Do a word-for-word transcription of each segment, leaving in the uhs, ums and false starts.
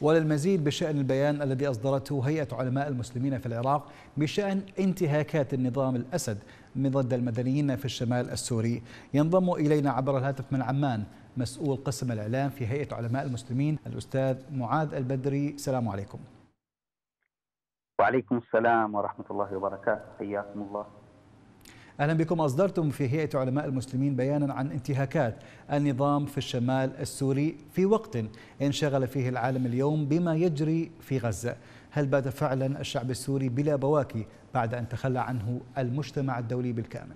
وللمزيد بشأن البيان الذي أصدرته هيئة علماء المسلمين في العراق بشأن انتهاكات النظام الأسد ضد المدنيين في الشمال السوري، ينضم إلينا عبر الهاتف من عمان مسؤول قسم الإعلام في هيئة علماء المسلمين الأستاذ معاذ البدري. السلام عليكم. وعليكم السلام ورحمة الله وبركاته، حياكم الله. أهلا بكم. أصدرتم في هيئة علماء المسلمين بيانا عن انتهاكات النظام في الشمال السوري في وقت انشغل فيه العالم اليوم بما يجري في غزة. هل بات فعلا الشعب السوري بلا بواكي بعد أن تخلى عنه المجتمع الدولي بالكامل؟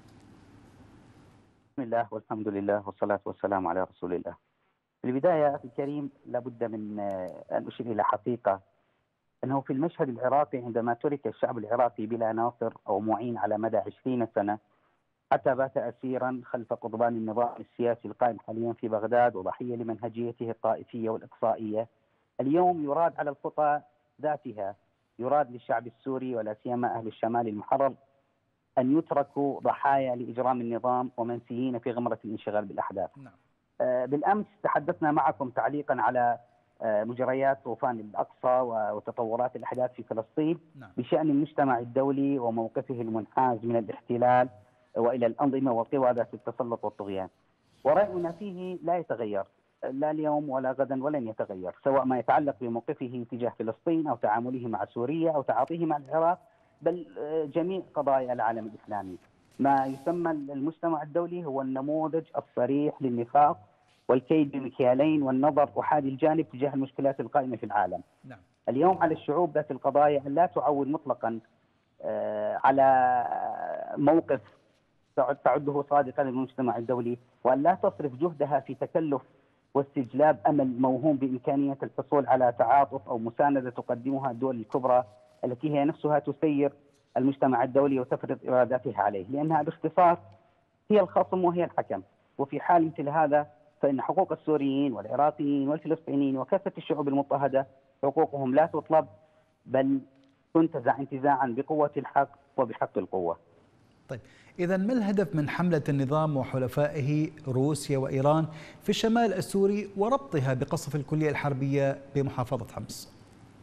بسم الله والحمد لله والصلاة والسلام على رسول الله. في البداية أخي الكريم لابد من أن أشير إلى حقيقة، أنه في المشهد العراقي عندما ترك الشعب العراقي بلا ناصر أو معين على مدى عشرين سنة حتى بات أسيرا خلف قضبان النظام السياسي القائم حاليا في بغداد وضحية لمنهجيته الطائفية والإقصائية، اليوم يراد على الخطى ذاتها، يراد للشعب السوري ولا سيما أهل الشمال المحرر أن يتركوا ضحايا لإجرام النظام ومنسيين في غمرة الانشغال بالأحداث. نعم. آه بالأمس تحدثنا معكم تعليقا على مجريات طوفان الأقصى وتطورات الأحداث في فلسطين نعم. بشأن المجتمع الدولي وموقفه المنحاز من الاحتلال وإلى الأنظمة والقوى ذات التسلط والطغيان، ورأينا فيه لا يتغير لا اليوم ولا غدا ولن يتغير، سواء ما يتعلق بموقفه تجاه فلسطين أو تعامله مع سوريا أو تعاطيه مع العراق، بل جميع قضايا العالم الإسلامي. ما يسمى المجتمع الدولي هو النموذج الصريح للنفاق والكيد بمكيالين والنظر أحادي الجانب تجاه المشكلات القائمة في العالم. نعم. اليوم على الشعوب ذات القضايا أن لا تعول مطلقا على موقف تعده صادقا للمجتمع الدولي، وأن لا تصرف جهدها في تكلف واستجلاب أمل موهوم بإمكانية الحصول على تعاطف أو مساندة تقدمها الدول الكبرى التي هي نفسها تسير المجتمع الدولي وتفرض إراداتها عليه، لأنها باختصار هي الخصم وهي الحكم. وفي حال مثل هذا فإن حقوق السوريين والعراقيين والفلسطينيين وكافة الشعوب المضطهدة حقوقهم لا تطلب بل تنتزع انتزاعا بقوة الحق وبحق القوة. طيب، إذا ما الهدف من حملة النظام وحلفائه روسيا وإيران في الشمال السوري وربطها بقصف الكلية الحربية بمحافظة حمص؟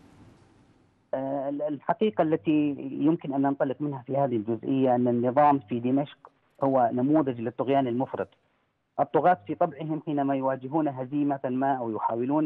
الحقيقة التي يمكن أن ننطلق منها في هذه الجزئية أن النظام في دمشق هو نموذج للطغيان المفرط. الطغاة في طبعهم حينما يواجهون هزيمة ما أو يحاولون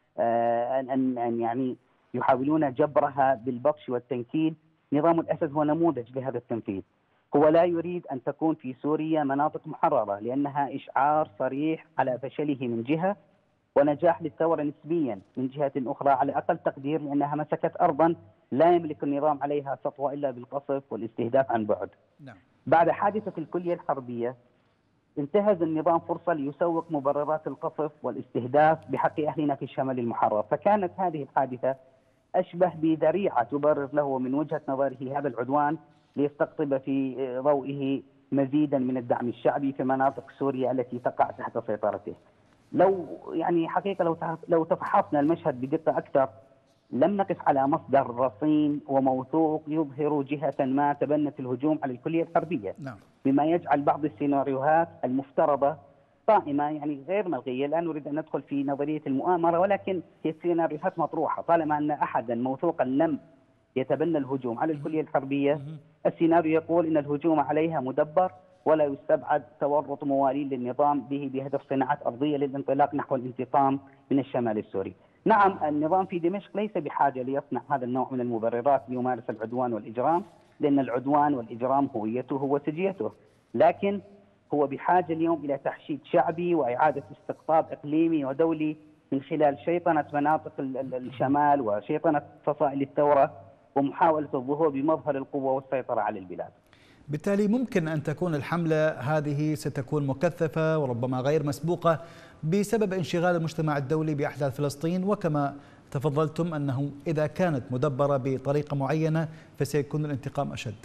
أن أن يعني يحاولون جبرها بالبطش والتنكيل، نظام الأسد هو نموذج لهذا التنفيذ. هو لا يريد أن تكون في سوريا مناطق محررة لأنها إشعار صريح على فشله من جهة ونجاح للثورة نسبيا من جهة أخرى، على أقل تقدير لأنها مسكت أرضا لا يملك النظام عليها سطوة إلا بالقصف والاستهداف عن بعد. نعم. بعد حادثة الكلية الحربية انتهز النظام فرصة ليسوق مبررات القصف والاستهداف بحق أهلنا في الشمال المحرر، فكانت هذه الحادثة أشبه بذريعة تبرر له من وجهة نظره هذا العدوان ليستقطب في ضوئه مزيدا من الدعم الشعبي في مناطق سوريا التي تقع تحت سيطرته. لو يعني حقيقة لو لو تفحصنا المشهد بدقة أكثر لم نقف على مصدر رصين وموثوق يظهر جهة ما تبنت الهجوم على الكلية الحربية. نعم. بما يجعل بعض السيناريوهات المفترضة قائمة يعني غير ملغية. لا نريد أن ندخل في نظرية المؤامرة، ولكن هي السيناريوهات مطروحة. طالما أن أحدا موثوقا لم يتبنى الهجوم على الكلية الحربية، السيناريو يقول أن الهجوم عليها مدبر ولا يستبعد تورط موالين للنظام به بهدف صناعة أرضية للانطلاق نحو الانتقام من الشمال السوري. نعم، النظام في دمشق ليس بحاجة ليصنع هذا النوع من المبررات ليمارس العدوان والإجرام، لأن العدوان والإجرام هويته وسجيته، لكن هو بحاجة اليوم إلى تحشيد شعبي وإعادة استقطاب إقليمي ودولي من خلال شيطنة مناطق الشمال وشيطنة فصائل الثورة ومحاولة الظهور بمظهر القوة والسيطرة على البلاد. بالتالي ممكن أن تكون الحملة هذه ستكون مكثفة وربما غير مسبوقة بسبب انشغال المجتمع الدولي بأحداث فلسطين، وكما تفضلتم أنه إذا كانت مدبرة بطريقة معينة فسيكون الانتقام أشد.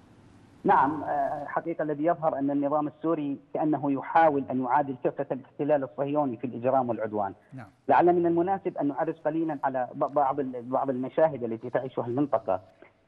نعم، حقيقة الذي يظهر أن النظام السوري كأنه يحاول أن يعادل كفة الاحتلال الصهيوني في الإجرام والعدوان. نعم. لعل من المناسب أن نعرج قليلا على بعض بعض المشاهد التي تعيشها المنطقة.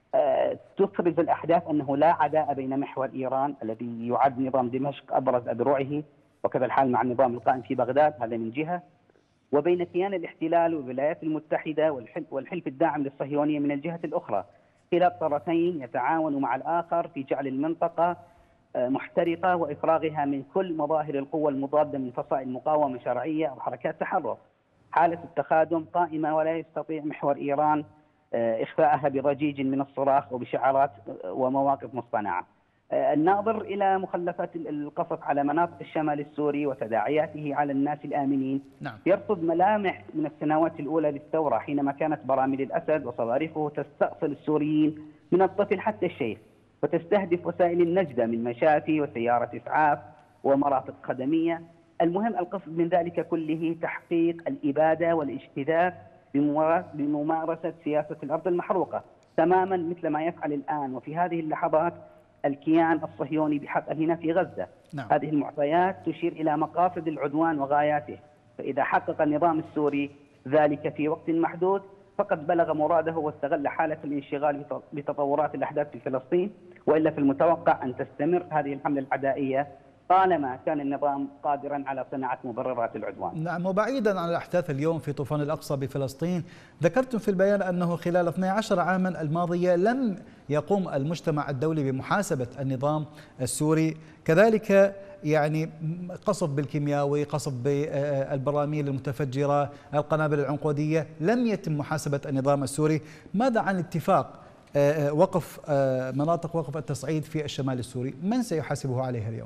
تفرز الأحداث أنه لا عداء بين محور إيران الذي يعد نظام دمشق أبرز أذرعه، وكذا الحال مع النظام القائم في بغداد، هذا من جهة. وبين كيان الاحتلال والولايات المتحدة والحلف الداعم للصهيونية من الجهة الأخرى. كلا الطرفين يتعاون مع الآخر في جعل المنطقة محترقة وإفراغها من كل مظاهر القوة المضادة من فصائل مقاومة شرعية أو حركات تحرر. حالة التخادم قائمة ولا يستطيع محور إيران إخفاءها بضجيج من الصراخ وبشعارات ومواقف مصطنعة. الناظر إلى مخلفات القصف على مناطق الشمال السوري وتداعياته على الناس الآمنين نعم. يرصد ملامح من السنوات الأولى للثورة، حينما كانت براميل الأسد وصواريخه تستأصل السوريين من الطفل حتى الشيخ، وتستهدف وسائل النجدة من مشافي وسيارة إسعاف ومرافق خدمية. المهم القصد من ذلك كله تحقيق الإبادة والاجتثاث بممارسة سياسة الأرض المحروقة، تماما مثل ما يفعل الآن وفي هذه اللحظات الكيان الصهيوني بحق هنا في غزة. نعم. هذه المعطيات تشير إلى مقاصد العدوان وغاياته، فإذا حقق النظام السوري ذلك في وقت محدود فقد بلغ مراده واستغل حالة الانشغال بتطورات الأحداث في فلسطين، وإلا في المتوقع أن تستمر هذه الحملة العدائية طالما كان النظام قادرا على صناعة مبررات العدوان. نعم. وبعيدا عن الأحداث اليوم في طوفان الأقصى بفلسطين، ذكرتم في البيان أنه خلال اثني عشر عاما الماضية لم يقوم المجتمع الدولي بمحاسبة النظام السوري، كذلك يعني قصف بالكيمياوي، قصف بالبراميل المتفجرة، القنابل العنقودية، لم يتم محاسبة النظام السوري. ماذا عن اتفاق وقف مناطق وقف التصعيد في الشمال السوري؟ من سيحاسبه عليها اليوم؟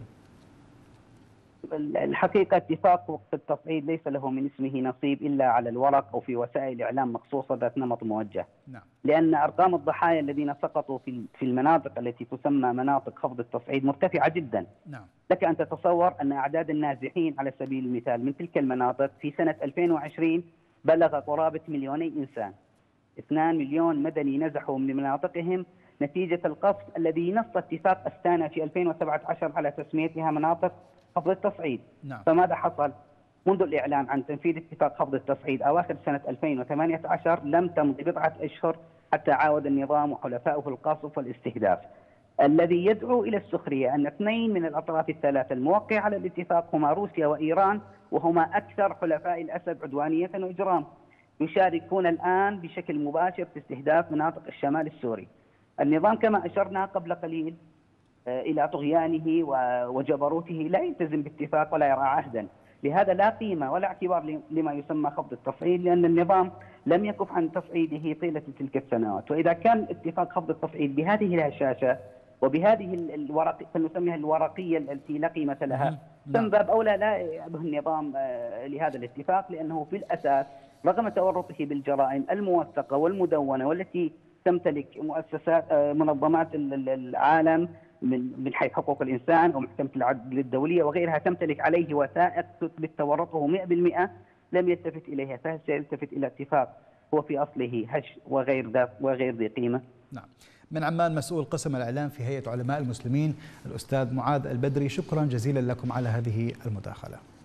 الحقيقة اتفاق وقف التصعيد ليس له من اسمه نصيب إلا على الورق أو في وسائل إعلام مخصوصة ذات نمط موجه. نعم. لأن أرقام الضحايا الذين سقطوا في في المناطق التي تسمى مناطق خفض التصعيد مرتفعة جدا. نعم. لك أن تتصور أن أعداد النازحين على سبيل المثال من تلك المناطق في سنة ألفين وعشرين بلغ قرابة مليوني إنسان. اثنين مليون مدني نزحوا من مناطقهم نتيجة القصف الذي نص اتفاق أستانا في ألفين وسبعة عشر على تسميتها مناطق خفض التصعيد. نعم. فماذا حصل؟ منذ الإعلان عن تنفيذ اتفاق خفض التصعيد أواخر سنة ألفين وثمانية عشر لم تمض بضعة أشهر حتى عاود النظام وحلفائه القصف والاستهداف، الذي يدعو إلى السخرية أن اثنين من الأطراف الثلاثة الموقعة على الاتفاق هما روسيا وإيران، وهما أكثر حلفاء الأسد عدوانية وإجرام، يشاركون الآن بشكل مباشر في استهداف مناطق الشمال السوري. النظام كما أشرنا قبل قليل إلى طغيانه وجبروته لا يلتزم باتفاق ولا يرى عهدا، لهذا لا قيمة ولا اعتبار لما يسمى خفض التصعيد، لأن النظام لم يكف عن تصعيده طيلة تلك السنوات. وإذا كان اتفاق خفض التصعيد بهذه الهشاشة وبهذه الورق فلنسميها الورقية التي لا قيمة لها، من باب أولى لا يأبه النظام لهذا الاتفاق، لأنه في الأساس رغم تورطه بالجرائم الموثقة والمدونة والتي تمتلك مؤسسات منظمات العالم من من حيث حقوق الإنسان أو محكمة العدل الدولية وغيرها تمتلك عليه وثائق تثبت تورطه مئة بالمئة، لم يلتفت إليها، فهل سيلتفت إلى اتفاق هو في أصله هش وغير ذا وغير ذي قيمة؟ نعم. من عمان مسؤول قسم الإعلام في هيئة علماء المسلمين الأستاذ معاذ البدري، شكرا جزيلا لكم على هذه المداخلة.